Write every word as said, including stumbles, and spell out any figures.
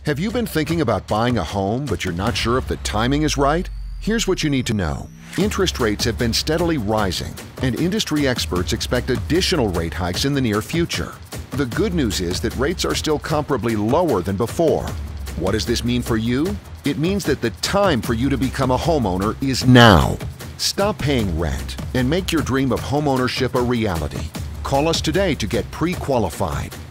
Have you been thinking about buying a home, but you're not sure if the timing is right? Here's what you need to know. Interest rates have been steadily rising, and industry experts expect additional rate hikes in the near future. The good news is that rates are still comparably lower than before. What does this mean for you? It means that the time for you to become a homeowner is now. Stop paying rent and make your dream of homeownership a reality. Call us today to get pre-qualified.